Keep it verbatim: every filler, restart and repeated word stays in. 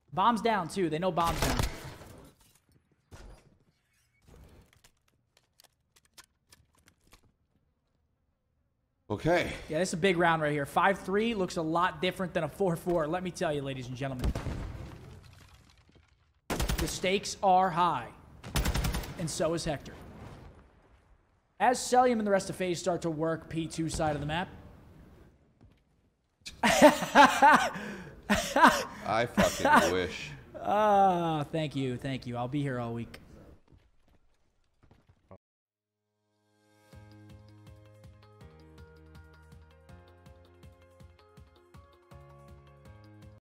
Bombs down, too. They know bombs down. Okay. Yeah, this is a big round right here. five three looks a lot different than a four four. Let me tell you, ladies and gentlemen. The stakes are high. And so is Hector. As Celium and the rest of FaZe start to work P two side of the map. I fucking wish. Ah, uh, thank you, thank you. I'll be here all week.